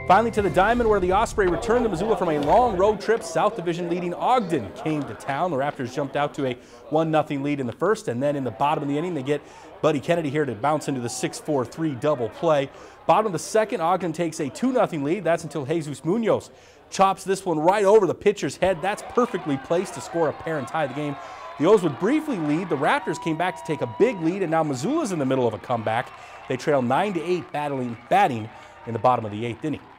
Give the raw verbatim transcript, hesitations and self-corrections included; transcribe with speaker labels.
Speaker 1: Finally to the diamond, where the Osprey returned to Missoula from a long road trip. South Division leading Ogden came to town. The Raptors jumped out to a one nothing lead in the first, and then in the bottom of the inning they get Buddy Kennedy here to bounce into the six four three double play. Bottom of the second, Ogden takes a two nothing lead. That's until Jesus Munoz chops this one right over the pitcher's head. That's perfectly placed to score a pair and tie the game. The O's would briefly lead. The Raptors came back to take a big lead, and now Missoula's in the middle of a comeback. They trail nine to eight, battling, batting in the bottom of the eighth inning.